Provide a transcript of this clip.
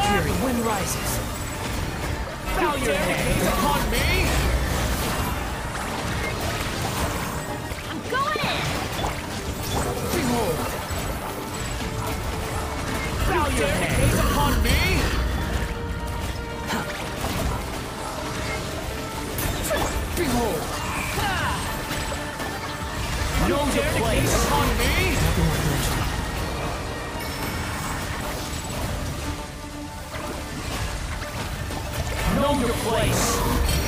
Fury, wind rises. Bow your head upon me! I'm going in! Behold! Bow your head upon me! Behold! Know your place upon me! Know your place!